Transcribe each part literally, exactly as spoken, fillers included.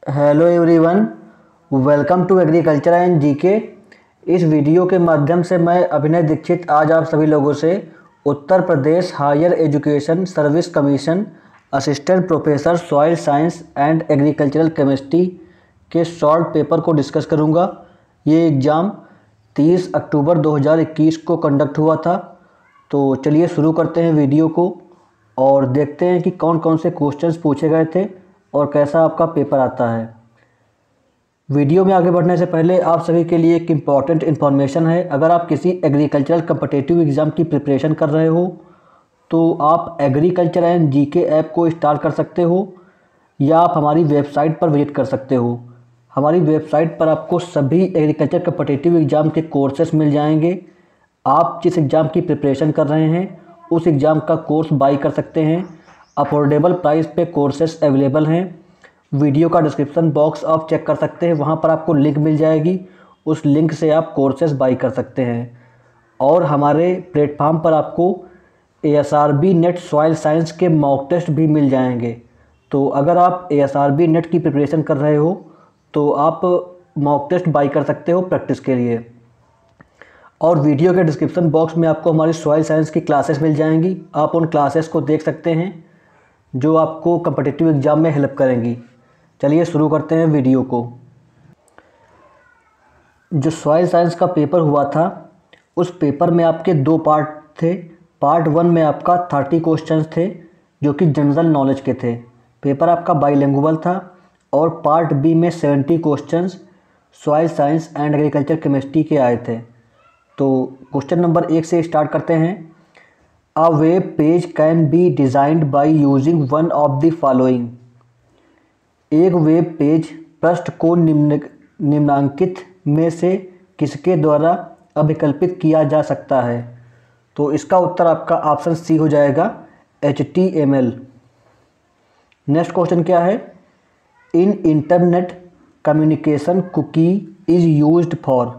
Hello everyone, welcome to agriculture and GK. इस वीडियो के माध्यम से मैं अभिनय दीक्षित आज आप सभी लोगों से Uttar Pradesh higher education service commission assistant professor soil science and agricultural chemistry के शॉर्ट पेपर को डिस्कस करूंगा। ये एग्ज़ाम तीस अक्टूबर दो हज़ार इक्कीस को कंडक्ट हुआ था। तो चलिए शुरू करते हैं वीडियो को और देखते हैं कि कौन कौन से क्वेश्चंस पूछे गए थे और कैसा आपका पेपर आता है। वीडियो में आगे बढ़ने से पहले आप सभी के लिए एक इम्पॉर्टेंट इन्फॉर्मेशन है। अगर आप किसी एग्रीकल्चरल कम्पिटिटिव एग्ज़ाम की प्रिपरेशन कर रहे हो तो आप एग्रीकल्चर एंड जीके ऐप को इंस्टॉल कर सकते हो या आप हमारी वेबसाइट पर विजिट कर सकते हो। हमारी वेबसाइट पर आपको सभी एग्रीकल्चर कम्पिटिटिव एग्ज़ाम के कोर्सेस मिल जाएंगे। आप जिस एग्ज़ाम की प्रिपरेशन कर रहे हैं उस एग्ज़ाम का कोर्स बाई कर सकते हैं। अफोर्डेबल प्राइस पे कोर्सेस अवेलेबल हैं। वीडियो का डिस्क्रिप्शन बॉक्स आप चेक कर सकते हैं, वहाँ पर आपको लिंक मिल जाएगी। उस लिंक से आप कोर्सेस बाई कर सकते हैं। और हमारे प्लेटफार्म पर आपको A S R B NET soil science के मॉक टेस्ट भी मिल जाएंगे। तो अगर आप A S R B NET की प्रिपरेशन कर रहे हो तो आप मॉक टेस्ट बाई कर सकते हो प्रैक्टिस के लिए। और वीडियो के डिस्क्रिप्शन बॉक्स में आपको हमारी सॉइल साइंस की क्लासेस मिल जाएंगी। आप उन क्लासेस को देख सकते हैं जो आपको कम्पिटिटिव एग्ज़ाम में हेल्प करेंगी। चलिए शुरू करते हैं वीडियो को। जो सॉइल साइंस का पेपर हुआ था उस पेपर में आपके दो पार्ट थे। पार्ट वन में आपका थर्टी क्वेश्चंस थे जो कि जनरल नॉलेज के थे। पेपर आपका बाईलिंगुअल था। और पार्ट बी में seventy questions soil science and agriculture chemistry के आए थे। तो क्वेश्चन नंबर एक से स्टार्ट करते हैं। A web page can be designed by using one of the following. एक वेब पेज पृष्ठ को निम्न निम्नांकित में से किसके द्वारा अभिकल्पित किया जा सकता है। तो इसका उत्तर आपका ऑप्शन सी हो जाएगा, H T M L. Next question क्या है। In internet communication cookie is used for.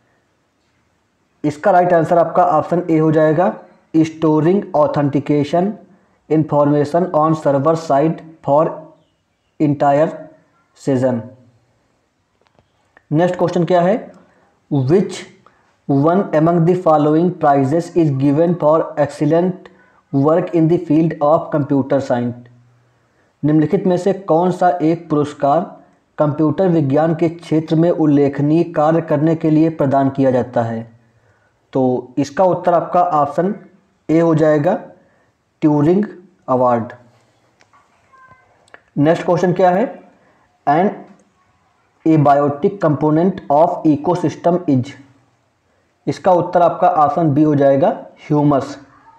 इसका राइट आंसर आपका ऑप्शन ए हो जाएगा, storing authentication information on server side for entire session. Next question क्या है। Which one among the following prizes is given for excellent work in the field of computer science. निम्नलिखित में से कौन सा एक पुरस्कार कंप्यूटर विज्ञान के क्षेत्र में उल्लेखनीय कार्य करने के लिए प्रदान किया जाता है। तो इसका उत्तर आपका ऑप्शन ए हो जाएगा, ट्यूरिंग अवार्ड। नेक्स्ट क्वेश्चन क्या है। An abiotic component of ecosystem is. इसका उत्तर आपका ऑप्शन बी हो जाएगा, humus.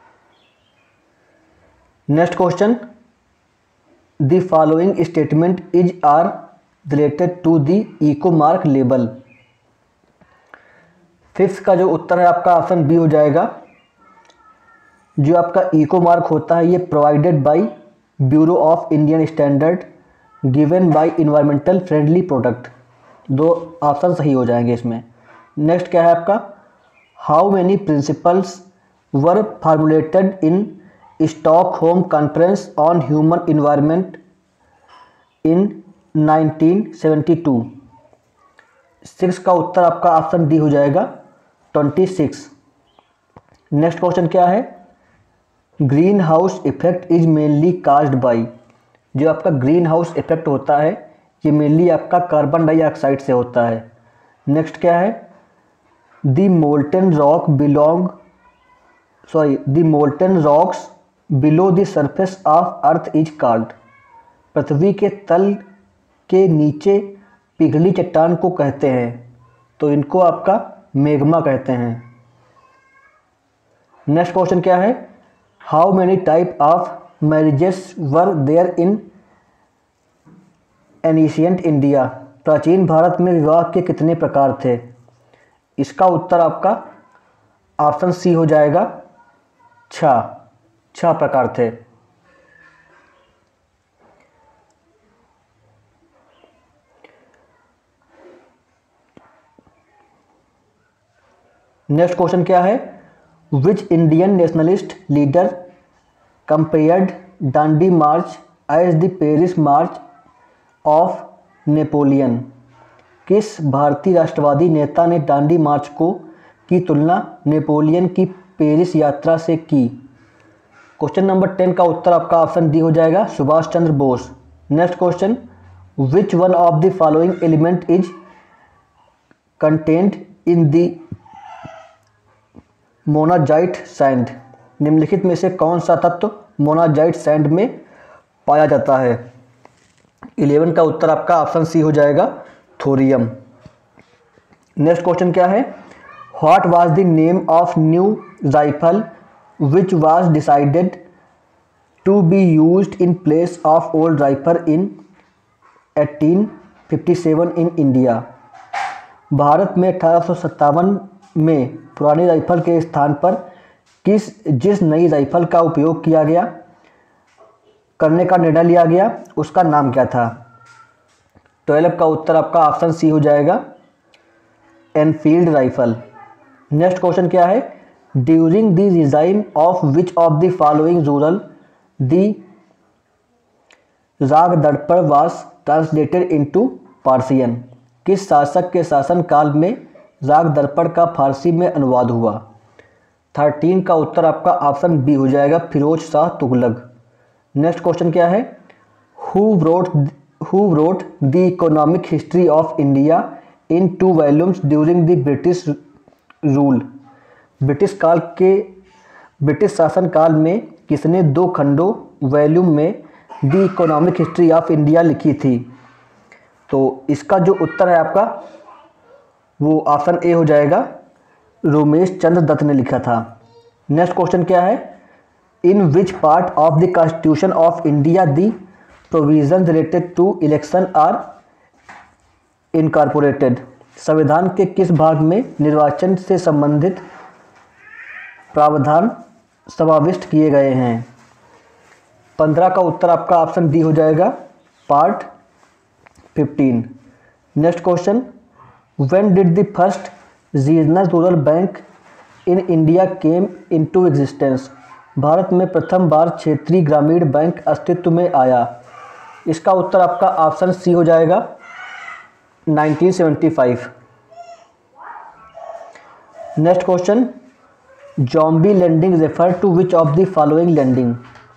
Next question. The following statement is are related to the eco mark label. Fifth का जो उत्तर है आपका ऑप्शन बी हो जाएगा। जो आपका इको मार्क होता है ये provided by bureau of Indian standard given by environmental friendly product. दो ऑप्शन सही हो जाएंगे इसमें। नेक्स्ट क्या है आपका। How many principles were formulated in Stockholm conference on human environment in nineteen seventy two. Six का उत्तर आपका ऑप्शन डी हो जाएगा, ट्वेंटी सिक्स। नेक्स्ट क्वेश्चन क्या है। Green house effect is mainly caused by. जो आपका ग्रीन हाउस इफेक्ट होता है ये मेनली आपका कार्बन डाइऑक्साइड से होता है। नेक्स्ट क्या है। The molten rock belong sorry the molten rocks below the surface of earth is called. पृथ्वी के तल के नीचे पिघली चट्टान को कहते हैं तो इनको आपका मेग्मा कहते हैं। नेक्स्ट क्वेश्चन क्या है। How many type of marriages were there in ancient India. प्राचीन भारत में विवाह के कितने प्रकार थे। इसका उत्तर आपका ऑप्शन सी हो जाएगा, छह छह प्रकार थे। नेक्स्ट क्वेश्चन क्या है। Which Indian nationalist leader compared Dandi march as the Paris march of Napoleon. किस भारतीय राष्ट्रवादी नेता ने दांडी मार्च को की तुलना नेपोलियन की पेरिस यात्रा से की? क्वेश्चन नंबर टेन का उत्तर आपका ऑप्शन डी हो जाएगा, Subhash Chandra Bose. Next question, which one of the following element is content in the monazite sand? निम्नलिखित में से कौन सा तत्व मोनाजाइट सैंड में पाया जाता है? इलेवन का उत्तर आपका ऑप्शन सी हो जाएगा, थोरियम। नेक्स्ट क्वेश्चन क्या है, what was the name of new rifle which was decided to be used in place of old rifle in eighteen fifty seven in India? Bharat में अठारह सौ सत्तावन में पुरानी राइफल के स्थान पर किस जिस नई राइफल का उपयोग किया गया करने का निर्णय लिया गया, उसका नाम क्या था? ट्वेल्व का उत्तर आपका ऑप्शन सी हो जाएगा, एनफील्ड राइफल। नेक्स्ट क्वेश्चन क्या है, during the regime of which of the following ruler the Rag Darpan was translated into Persian? किस शासक के शासन काल में राग दर्पण का फारसी में अनुवाद हुआ? थर्टीन का उत्तर आपका ऑप्शन बी हो जाएगा, फिरोज शाह तुगलक। नेक्स्ट क्वेश्चन क्या है, who wrote who wrote the economic history of India in two volumes during the British rule? British काल के ब्रिटिश शासन काल में किसने दो खंडों वॉल्यूम में the economic history of India लिखी थी? तो इसका जो उत्तर है आपका वो ऑप्शन ए हो जाएगा, रोमेश चंद्र दत्त ने लिखा था। नेक्स्ट क्वेश्चन क्या है, in which part of the constitution of India the provision related to election are incorporated? संविधान के किस भाग में निर्वाचन से संबंधित प्रावधान समाविष्ट किए गए हैं? पंद्रह का उत्तर आपका ऑप्शन डी हो जाएगा, part fifteen. Next question, when did the first regional rural bank in India came into existence? Bharat में प्रथम बार क्षेत्रीय ग्रामीण बैंक अस्तित्व में आया। इसका उत्तर आपका ऑप्शन सी हो जाएगा, nineteen seventy five. Next question, zombie lending refer to which of the following lending?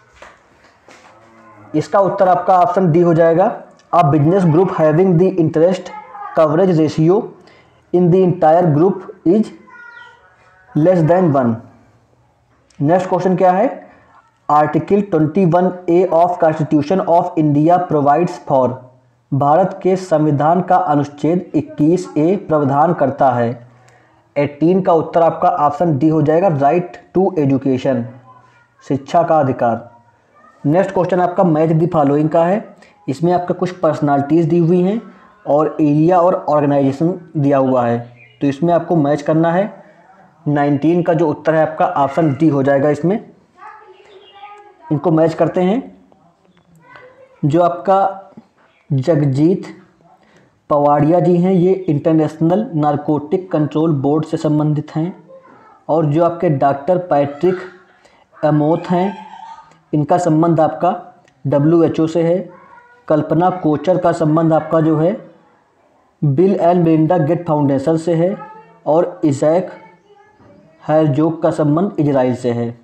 इसका उत्तर आपका ऑप्शन डी हो जाएगा, a business group having the interest coverage ratio in the entire group is less than one. Next question क्या है, article twenty one A of constitution of India provides for? Bharat के संविधान का अनुच्छेद इक्कीस ए प्रावधान करता है। अठारह का उत्तर आपका ऑप्शन डी हो जाएगा, राइट टू एजुकेशन, शिक्षा का अधिकार। नेक्स्ट क्वेश्चन आपका मैच द फॉलोइंग का है। इसमें आपका कुछ पर्सनालिटीज़ दी हुई हैं और एरिया और ऑर्गेनाइजेशन दिया हुआ है, तो इसमें आपको मैच करना है। नाइनटीन का जो उत्तर है आपका ऑप्शन डी हो जाएगा। इसमें इनको मैच करते हैं। जो आपका जगजीत पवाड़िया जी हैं, ये इंटरनेशनल नारकोटिक कंट्रोल बोर्ड से संबंधित हैं। और जो आपके डॉक्टर पैट्रिक एमोथ हैं, इनका संबंध आपका डब्ल्यू एच ओ से है। कल्पना कोचर का संबंध आपका जो है Bill and Melinda Gate foundation से है। और इजैक हेरजोग का संबंध इजराइल से है।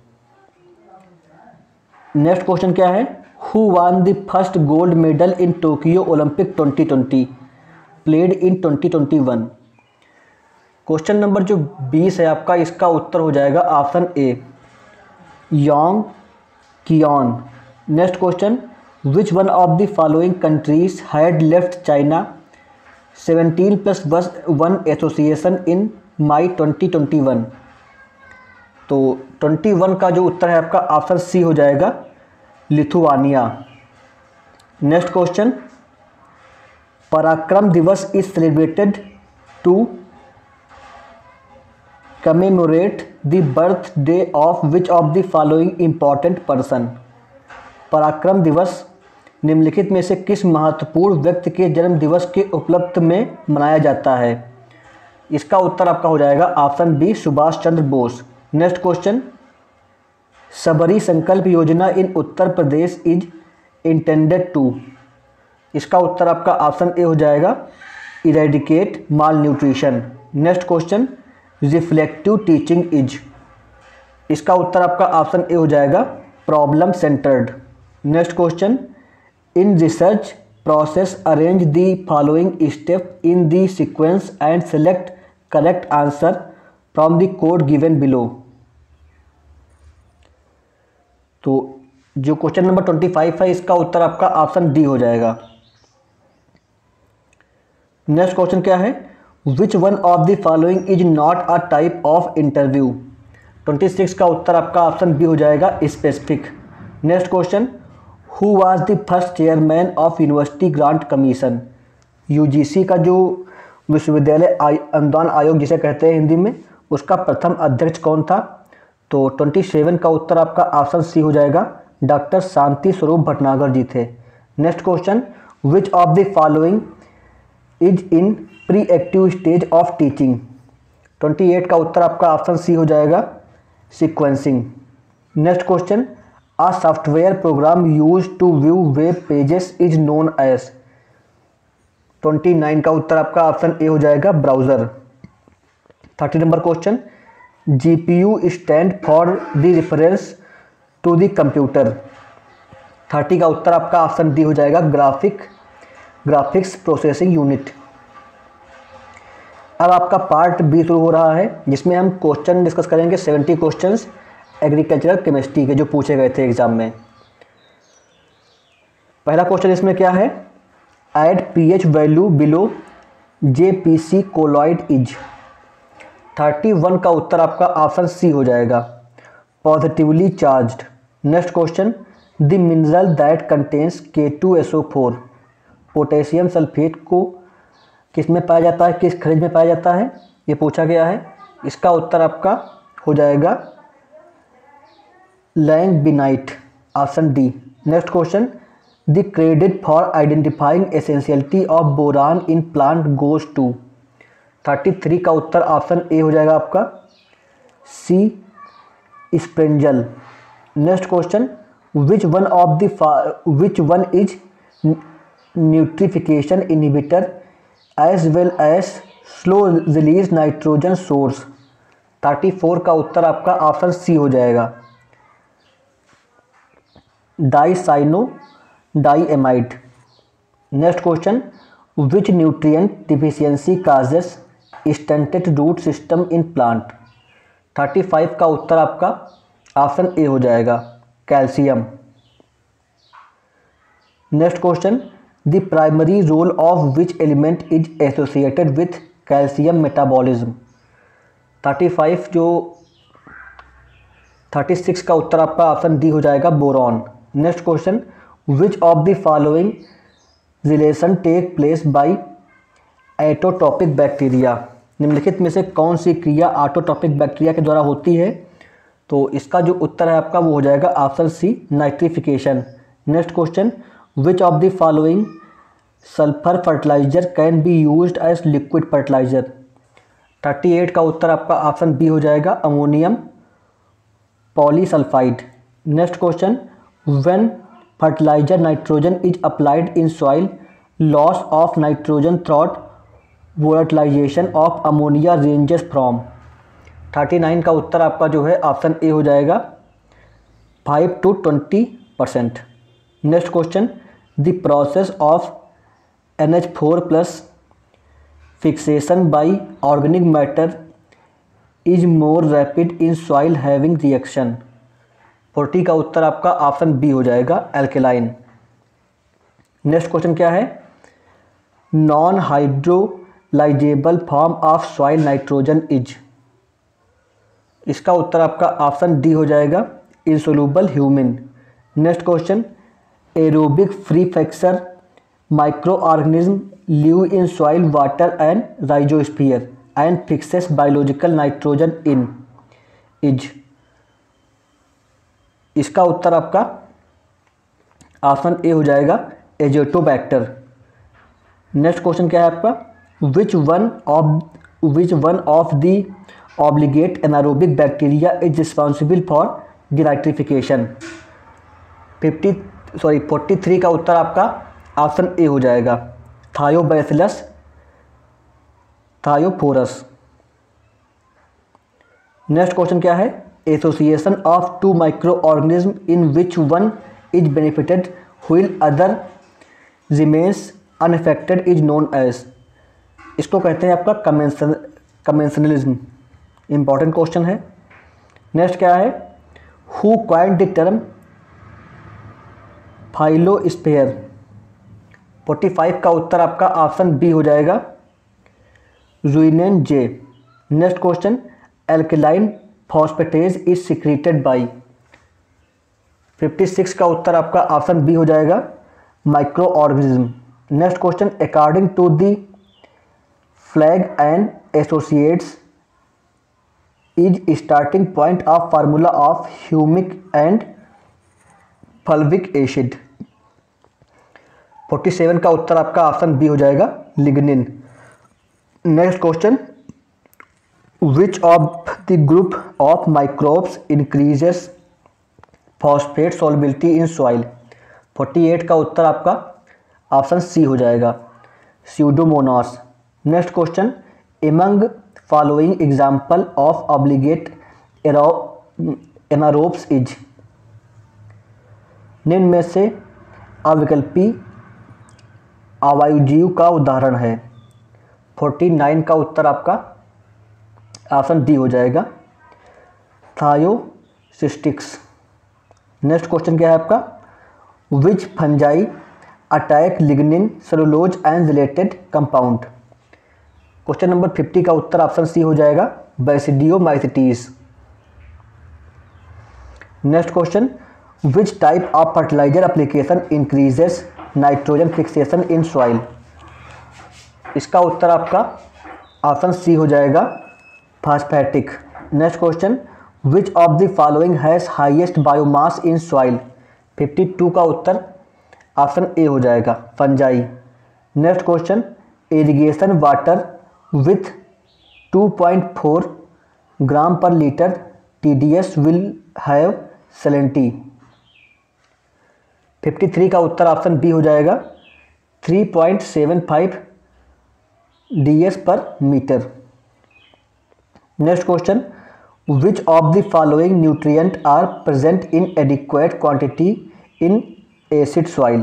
नेक्स्ट क्वेश्चन क्या है, who won the first gold medal in Tokyo Olympic twenty twenty played in twenty twenty one? Question number जो बीस है आपका, इसका उत्तर हो जाएगा ऑप्शन ए, योंग कियोन। Next question, which one of the following countries had left China seventeen plus one association in May twenty twenty one? तो इक्कीस का जो उत्तर है आपका ऑप्शन सी हो जाएगा, Lithuania. Next question, Parakram Diwas is celebrated to commemorate the birthday of which of the following important person? Parakram Diwas निम्नलिखित में से किस महत्वपूर्ण व्यक्ति के जन्म दिवस के उपलक्ष्य में मनाया जाता है? इसका उत्तर आपका हो जाएगा option B, Subhash Chandra Bose. Next question, Sabri Sankalp Yojana in Uttar Pradesh is intended to? इसका उत्तर आपका ऑप्शन ए हो जाएगा, eradicate malnutrition. Next question, reflective teaching is, इसका उत्तर आपका ऑप्शन ए हो जाएगा, problem centred. Next question, in research process arrange the following step in the sequence and select correct answer from the code given below. तो जो question number twenty five है इसका उत्तर आपका ऑप्शन डी हो जाएगा। नेक्स्ट क्वेश्चन क्या है, which one of the following is not a type of interview. Twenty six का उत्तर आपका ऑप्शन बी हो जाएगा, specific. Next question, who was the first chairman of University Grant Commission. UGC का जो विश्वविद्यालय अनुदान आयोग जिसे कहते हैं हिंदी में, उसका प्रथम अध्यक्ष कौन था। तो ट्वेंटी सेवन का उत्तर आपका ऑप्शन सी हो जाएगा, डॉक्टर शांति स्वरूप भटनागर जी थे। Next question, which of the following is in pre active stage of teaching. Twenty eight का उत्तर आपका ऑप्शन सी हो जाएगा, sequencing. Next question, a software program use to view web pages is known as. Twenty nine का उत्तर आपका option A हो जाएगा, browser. Thirty number question, GPU stand for the reference to the computer. Thirty का उत्तर आपका option D हो जाएगा, ग्राफिक ग्राफिक्स प्रोसेसिंग यूनिट। अब आपका पार्ट बी शुरू हो रहा है, जिसमें हम क्वेश्चन डिस्कस करेंगे, सेवेंटी क्वेश्चंस एग्रीकल्चरल केमिस्ट्री के जो पूछे गए थे एग्जाम में। पहला क्वेश्चन इसमें क्या है, at pH value below ZPC colloid is. Thirty one का उत्तर आपका ऑप्शन सी हो जाएगा, positively charged. Next question, the mineral that contains K two S O four. Potassium sulphate को किस में पाया जाता है, किस खनिज में पाया जाता है, ये पूछा गया है। इसका उत्तर आपका हो जाएगा, langbeinite, option D. Next question, the credit for identifying essentiality of boron in plant goes to. Thirty three का उत्तर ऑप्शन ए हो जाएगा आपका, C Sprengel. Next question, which one of the which one is nitrification inhibitor as well as slow release nitrogen source. Thirty four का उत्तर आपका option C हो जाएगा, dicyandiamide. Next question, which nutrient deficiency causes stunted root system in plant. Thirty five का उत्तर आपका option A हो जाएगा, calcium. Next question, the primary role of which element is associated with calcium metabolism. Thirty five जो thirty six का उत्तर आपका option D हो जाएगा, boron. Next question, which of the following relation take place by autotrophic bacteria. निम्नलिखित में से कौन सी क्रिया ऑटोटॉपिक बैक्टीरिया के द्वारा होती है। तो इसका जो उत्तर है आपका वो हो जाएगा option C, nitrification. Next question, which of the following sulphur fertilizer can be used as liquid fertilizer. Thirty eight का उत्तर आपका ऑप्शन बी हो जाएगा, ammonium polysulphide. Next question, when fertilizer nitrogen is applied in soil loss of nitrogen through volatilization of ammonia ranges from. Thirty nine का उत्तर आपका जो है ऑप्शन ए हो जाएगा, five to twenty percent. Next question, the process of N H four plus fixation by organic matter is more rapid in soil having reaction. Forty का उत्तर आपका ऑप्शन बी हो जाएगा, एल्केलाइन। नेक्स्ट क्वेश्चन क्या है, non hydrolyzable form of soil nitrogen is. इसका उत्तर आपका ऑप्शन डी हो जाएगा, insoluble humin. Next question, aerobic free fracture microorganism live in soil water and rhizosphere and fixes biological nitrogen in is. इसका उत्तर आपका ऑप्शन ए हो जाएगा, एजोटोबैक्टर। नेक्स्ट क्वेश्चन क्या है आपका, which one of which one of the obligate anaerobic bacteria is responsible for denitrification. Fifty sorry forty three का उत्तर आपका ऑप्शन ए हो जाएगा थायोबैसिलस थायोफोरस। नेक्स्ट क्वेश्चन क्या है, association of two microorganism in which one is benefited while other remains unaffected is known as. इसको कहते हैं आपका कमेंसन कमेंसनलिज्म। इंपॉर्टेंट क्वेश्चन है। नेक्स्ट क्या है, who coined the term phyllosphere. Forty five का उत्तर आपका ऑप्शन बी हो जाएगा Ruinen J. Next question, alkaline phosphatase is secreted by. Fifty six का उत्तर आपका ऑप्शन बी हो जाएगा microorganism. Next question, according to the Flaig and associates is starting point of formula of humic and fulvic acid. Forty seven का उत्तर आपका option B हो जाएगा lignin. Next question, which of the group of microbes increases phosphate solubility in soil. Forty eight का उत्तर आपका option C हो जाएगा Pseudomonas. Next question, among following example of obligate anaerobes is. निम्न में से अविकल्पी अवायुजीव का उदाहरण है। फोर्टी नाइन का उत्तर आपका ऑप्शन डी हो जाएगा थायोसिस्टिक्स। नेक्स्ट क्वेश्चन क्या है आपका, which fungi attack lignin cellulose and related compound. Question number fifty का उत्तर ऑप्शन सी हो जाएगा basidiomycetes. Next question, which type of fertilizer application increases nitrogen fixation in soil. इसका उत्तर आपका ऑप्शन सी हो जाएगा phosphatic. Next question, which of the following has highest biomass in soil. Fifty two का उत्तर option A हो जाएगा fungi. Next question, irrigation water with two point four gram per litre TDS will have salinity. Fifty three का उत्तर option B हो जाएगा three point seven five dS per metre. Next question, which of the following nutrient are present in adequate quantity in acid soil.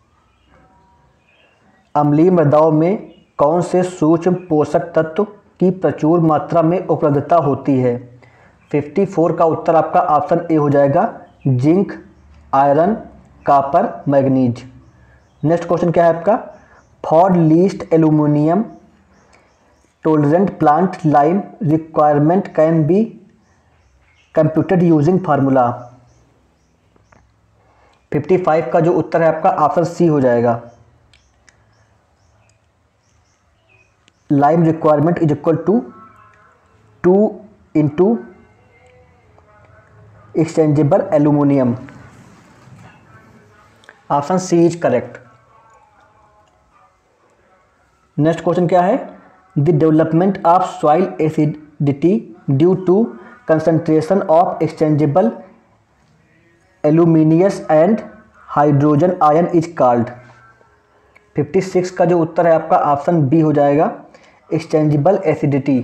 अम्लीय मृदाओं में कौन से सूक्ष्म पोषक तत्व की प्रचुर मात्रा में उपलब्धता होती है। फिफ्टी फोर का उत्तर आपका ऑप्शन ए हो जाएगा zinc, iron, copper, manganese. Next question क्या है आपका, for least aluminium tolerant plant lime requirement can be computed using formula. Fifty five का जो उत्तर है आपका ऑप्शन सी हो जाएगा lime requirement is equal to two into exchangeable aluminium. Option C is correct. Next question क्या है, the development of soil acidity due to concentration of exchangeable aluminium and hydrogen ion is called. Fifty six का जो उत्तर है आपका option B हो जाएगा exchangeable acidity.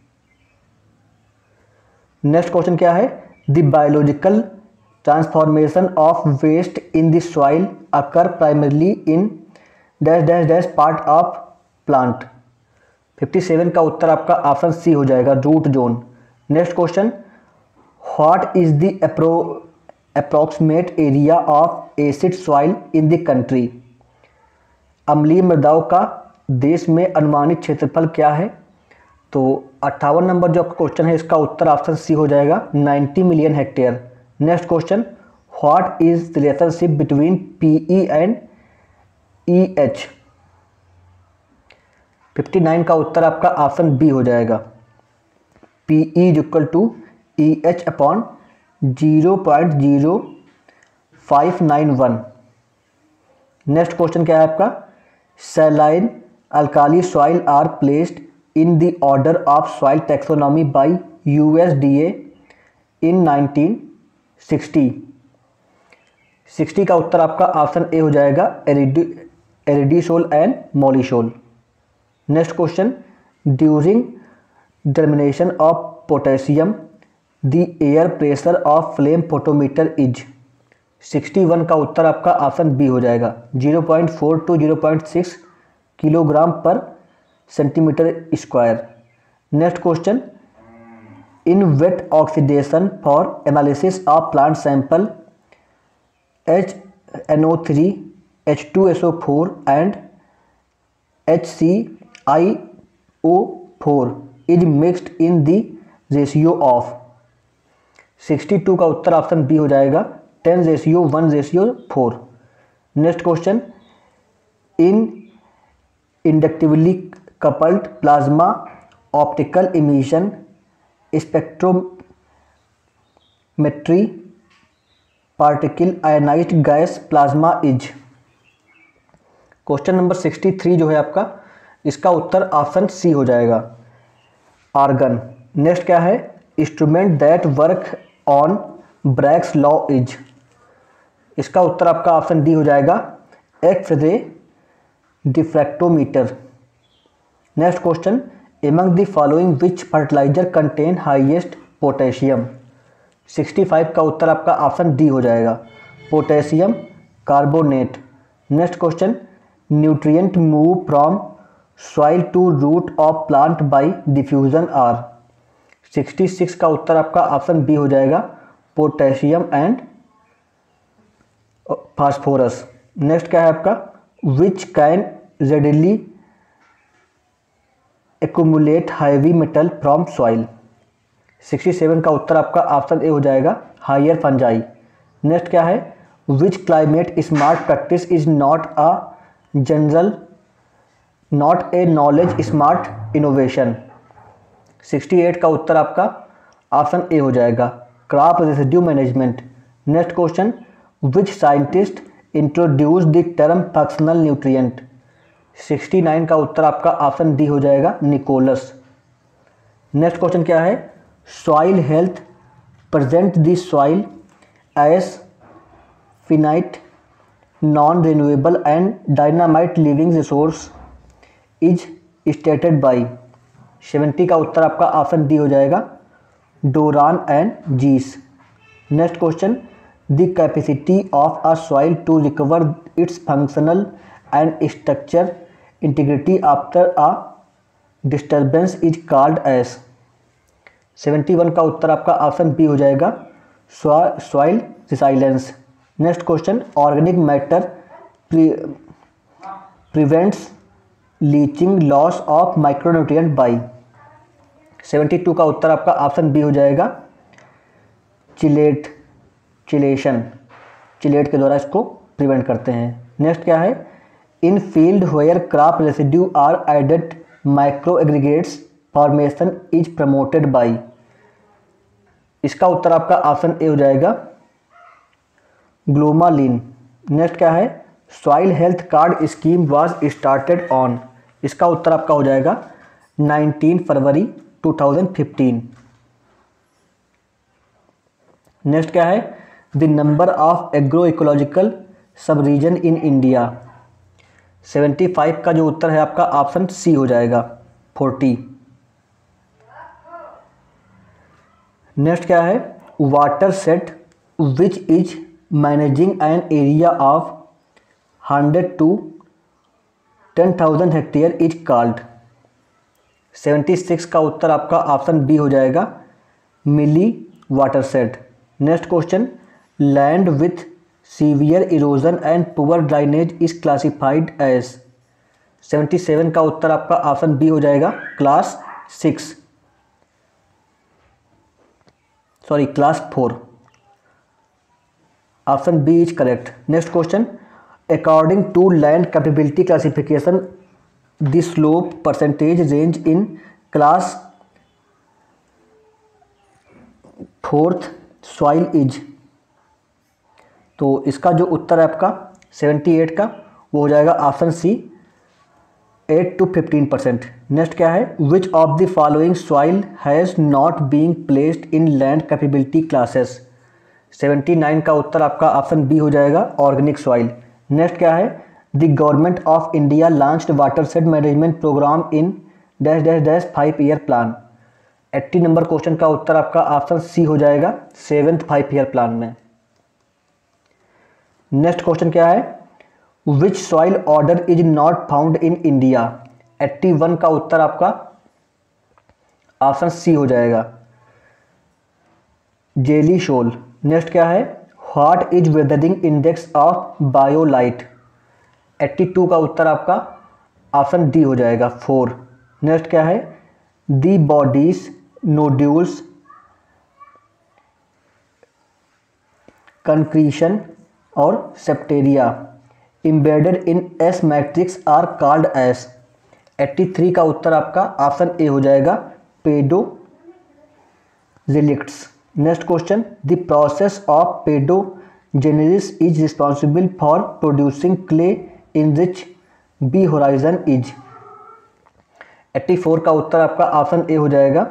Next question क्या है, the biological transformation of waste in the soil occur primarily in dash dash dash part of plant. Fifty seven का उत्तर आपका ऑप्शन सी हो जाएगा root zone. Next question, what is the appro approximate area of acid soil in the country. अम्लीय मृदाओं का देश में अनुमानित क्षेत्रफल क्या है। तो अट्ठावन नंबर जो क्वेश्चन है इसका उत्तर ऑप्शन सी हो जाएगा ninety million hectare. Next question, what is the relationship between pE and Eh. Fifty nine का उत्तर आपका ऑप्शन बी हो जाएगा pE is equal to E H upon zero point zero five nine one. Next question क्या है आपका, saline alkali soil are placed in the order of soil taxonomy by USDA in nineteen sixty. Sixty का उत्तर आपका option A हो जाएगा aridi एरिडीसोल and mollisol. Next question, during determination of potassium the air pressure of flame photometer is. Sixty one का उत्तर आपका option B हो जाएगा, zero point four to zero point six kilogram per centimetre square. Next question, in wet oxidation for analysis of plant sample H N O three H two S O four and H C I O four is mixed in the ratio of. Sixty two का उत्तर option B हो जाएगा, ten ratio one ratio four. Next question, in inductively coupled plasma optical emission spectrometry particle ionized gas plasma is. Question number sixty three जो है आपका, इसका उत्तर option C हो जाएगा, आर्गन। नेक्स्ट क्या है, instrument that work on Bragg's law is. इसका उत्तर आपका ऑप्शन डी हो जाएगा, X-ray diffractometer. Next question, among the following which fertilizer contain highest potassium. Sixty five का उत्तर आपका ऑप्शन डी हो जाएगा, potassium carbonate. Next question, nutrient move from soil to root of plant by diffusion are. Sixty six का उत्तर आपका option B हो जाएगा, पोटेशियम एंड फास्फोरस। नेक्स्ट क्या है आपका, which can readily accumulate heavy metal from soil. Sixty seven का उत्तर आपका ऑप्शन ए हो जाएगा, हायर फंजाई। नेक्स्ट क्या है, which climate smart practice is not a general not a knowledge smart innovation. Sixty eight का उत्तर आपका ऑप्शन ए हो जाएगा, crop residue management. Next question, which scientist introduce the term functional nutrient. Sixty nine का उत्तर आपका option D हो जाएगा, निकोलस। नेक्स्ट क्वेश्चन क्या है, soil health present the soil as finite non renewable and dynamite living resource is stated by. Seventy का उत्तर आपका ऑप्शन डी हो जाएगा, डोरान एंड जीस। Next question, the capacity of a soil to recover its functional and structure integrity after a disturbance is called as. Seventy one का उत्तर आपका option B हो जाएगा, soil resilience. Next question, organic matter prevents leaching loss of micronutrient by. Seventy two का उत्तर आपका option B हो जाएगा, चिलेट चिलेशन चिलेट के द्वारा इसको प्रिवेंट करते हैं। नेक्स्ट क्या है, in field where crop residue are added micro aggregates formation is promoted by. इसका उत्तर आपका ऑप्शन ए हो जाएगा, ग्लोमालिन। नेक्स्ट क्या है, soil health card scheme was started on. इसका उत्तर आपका हो जाएगा, nineteen February two thousand fifteen. Next क्या है, the number of agro ecological sub region in India. Seventy five का जो उत्तर है आपका ऑप्शन सी हो जाएगा, फोर्टी। नेक्स्ट क्या है, watershed which is managing an area of hundred to ten thousand hectare is called. Seventy six का उत्तर आपका ऑप्शन बी हो जाएगा, milli watershed. Next question, land with severe erosion and poor drainage is classified as. Seventy seven का उत्तर आपका option B हो जाएगा, class six sorry class four. Option B is correct. Next question, according to land capability classification the slope percentage range in class fourth soil is. तो इसका जो उत्तर है आपका सेवेंटी एट का वो हो जाएगा option C, eight to fifteen percent. Next क्या है, which of the following soil has not being placed in land capability classes. Seventy nine का उत्तर आपका ऑप्शन बी हो जाएगा, ऑर्गेनिक सॉइल। नेक्स्ट क्या है, the government of India launched watershed management program in dash dash dash five year plan. अस्सी number question का उत्तर आपका ऑप्शन सी हो जाएगा, सेवेंथ फाइव ईयर प्लान में। नेक्स्ट क्वेश्चन क्या है, which soil order is not found in India. इक्यासी का उत्तर आपका ऑप्शन सी हो जाएगा, जेली शोल। नेक्स्ट क्या है, what is weathering index of biotite. बयासी का उत्तर आपका ऑप्शन डी हो जाएगा, फोर। नेक्स्ट क्या है, दी बॉडीज नोड्यूल्स कंक्रीशन और septaria embedded in S matrix are called as. तिरासी का उत्तर आपका ऑप्शन ए हो जाएगा, पेडोजिलिक्ट्स। Next question, the process of pedogenesis is responsible for producing clay in rich B horizon is. चौरासी का उत्तर आपका ऑप्शन ए हो जाएगा,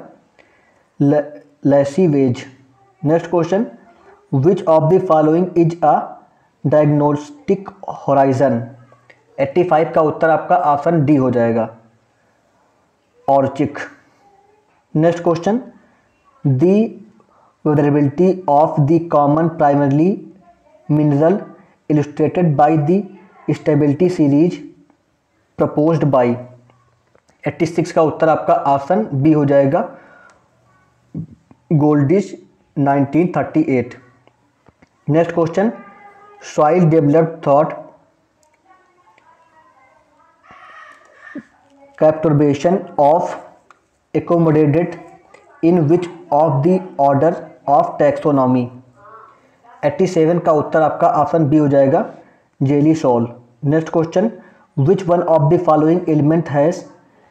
lessivage. Next question, which of the following is a diagnostic horizon. पचासी का उत्तर आपका ऑप्शन डी हो जाएगा, ऑर्चिक। Next question, the weatherability of the common primary mineral illustrated by the stability series proposed by. छियासी का उत्तर आपका ऑप्शन बी हो जाएगा, Goldich nineteen thirty eight. Next question, soil developed thought perturbation of accommodated in which of the order of taxonomy। सत्तासी का उत्तर आपका ऑप्शन बी हो जाएगा, gelisol. Next question, which one of the following element has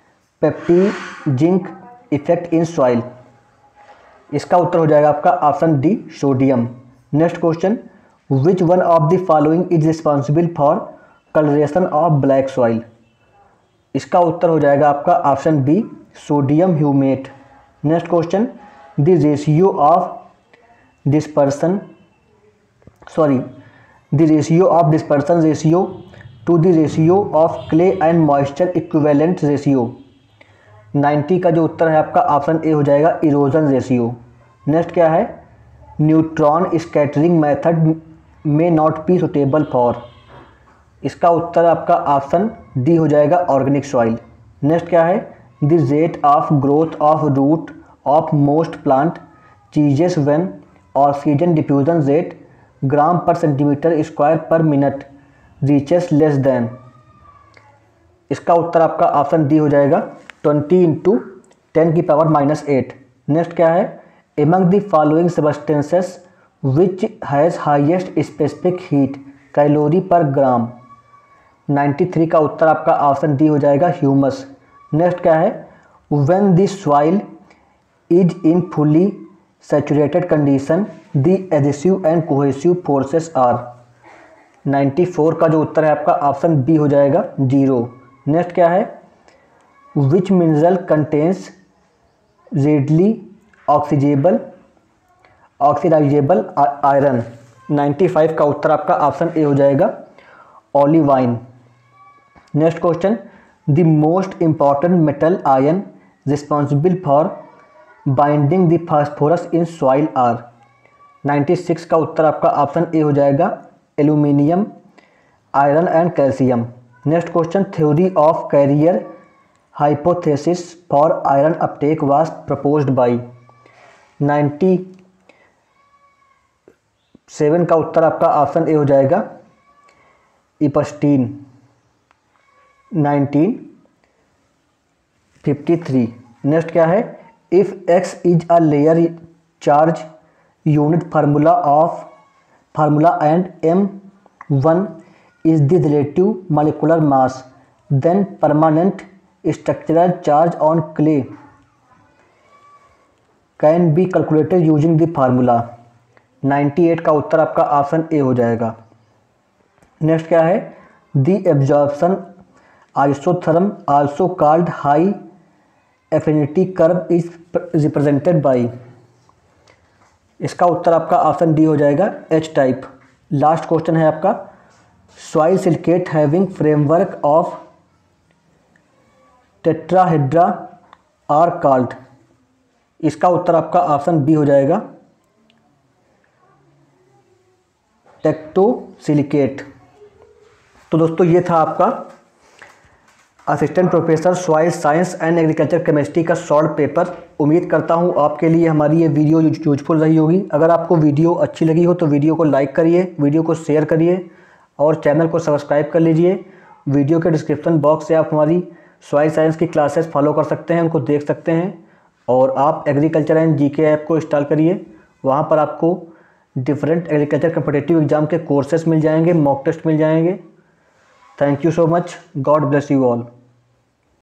peptizing effect in soil. इसका उत्तर हो जाएगा आपका option D, sodium. Next question, which one of the following is responsible for coloration of black soil. इसका उत्तर हो जाएगा आपका option B, sodium humate. Next question, the ratio of dispersion sorry the ratio of dispersion ratio to the ratio of clay and moisture equivalent ratio. नब्बे का जो उत्तर है आपका ऑप्शन ए हो जाएगा, इरोजन रेशियो। नेक्स्ट क्या है, neutron scattering method may not be suitable for. इसका उत्तर आपका ऑप्शन डी हो जाएगा, ऑर्गेनिक सॉइल। नेक्स्ट क्या है, the rate of growth of root of most plant चीजेस when oxygen diffusion rate gram per centimetre square per minute reaches less than. इसका उत्तर आपका ऑप्शन डी हो जाएगा, ट्वेंटी इंटू टेन की पावर माइनस एट। नेक्स्ट क्या है, among the following substances which has highest specific heat calorie per gram. तिरानवे का उत्तर आपका ऑप्शन डी हो जाएगा, ह्यूमस। नेक्स्ट क्या है, when the soil is in fully saturated condition the adhesive and cohesive forces are. चौरानवे का जो उत्तर है आपका ऑप्शन बी हो जाएगा, जीरो। नेक्स्ट क्या है, which mineral contains readily oxidable oxidizable iron. पचानवे का उत्तर आपका ऑप्शन ए हो जाएगा, olivine. Next question, the most important metal ion responsible for binding the phosphorus in soil are. छियानवे का उत्तर आपका ऑप्शन ए हो जाएगा, aluminium, iron and calcium. Next question, theory of carrier hypothesis for iron uptake was proposed by. सत्तानवे का उत्तर आपका ऑप्शन ए हो जाएगा, Epstein, nineteen fifty three. Next क्या है, if X is a layer charge unit formula of formula and M one is the relative molecular mass then permanent structural charge on clay can be calculated using the formula. अट्ठानवे का उत्तर आपका option A हो जाएगा। Next क्या है, the absorption isotherm also called high affinity curve is represented by. इसका उत्तर आपका ऑप्शन डी हो जाएगा, एच टाइप। लास्ट क्वेश्चन है आपका, soil silicate having framework of tetrahedra are called. इसका उत्तर आपका ऑप्शन बी हो जाएगा, टेक्टोसिलिकेट। तो दोस्तों ये था आपका assistant professor soil science and agriculture chemistry का शॉर्ट पेपर। उम्मीद करता हूँ आपके लिए हमारी ये वीडियो यूजफुल रही होगी। अगर आपको वीडियो अच्छी लगी हो तो वीडियो को लाइक करिए, वीडियो को शेयर करिए और चैनल को सब्सक्राइब कर लीजिए। वीडियो के डिस्क्रिप्शन बॉक्स से आप हमारी सॉइल साइंस की क्लासेस फॉलो कर सकते हैं, उनको देख सकते हैं। और आप एग्रीकल्चर एंड जीके ऐप को इंस्टॉल करिए, वहाँ पर आपको डिफरेंट एग्रीकल्चर कॉम्पिटिटिव एग्जाम के कोर्सेस मिल जाएंगे, मॉक टेस्ट मिल जाएंगे। Thank you so much, God bless you all.